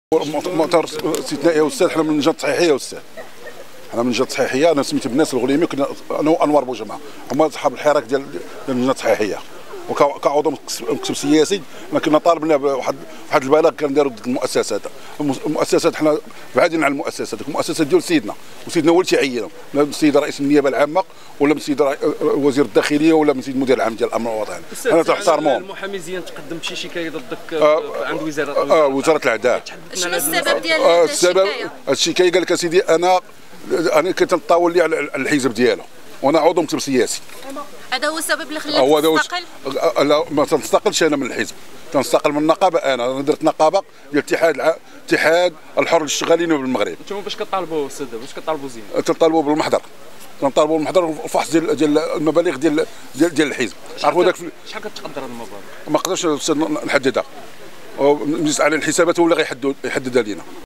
مؤتمر استثنائي يا استاذ. حنا من لجنه التصحيحيه يا استاذ، حنا من لجنه التصحيحيه. انا سميت بالناس الغليمي، كنا انا وانوار بوجمعه هما اصحاب الحراك ديال اللجنه التصحيحيه، وكعضو مكتب سياسي كنا طالبنا بواحد البلاغ كنديروا ضد المؤسسات. حنا بعادين عن المؤسسات، المؤسسات ديال سيدنا، وسيدنا هو اللي تيعينهم، لا من السيد رئيس النيابه العامه ولا من السيد وزير الداخليه ولا من السيد المدير العام ديال الامن الوطني. انا تحترمهم. المحامي زيان تقدم بشي شكايه ضدك عند وزاره العداله. شنو السبب ديال الشكايه؟ الشكايه قال لك اسيدي انا كنطاول لي على الحزب ديالو، وانا عضو مكتب سياسي. هذا هو السبب اللي خلاك تستقل؟ لا، ما تنستقلش انا من الحزب، تنستقل من النقابه. انا درت نقابه ديال اتحاد الحر للشغالين بالمغرب. انتم باش كطالبوا استاذ، باش كطالبوا زين؟ تنطالبوا بالمحضر، تنطالبوا بالمحضر والفحص ديال المبالغ ديال الحزب. عرفوا داك شحال كتقدر المبالغ؟ ما نقدرش نحددها، على الحسابات هو اللي غيحددها لينا.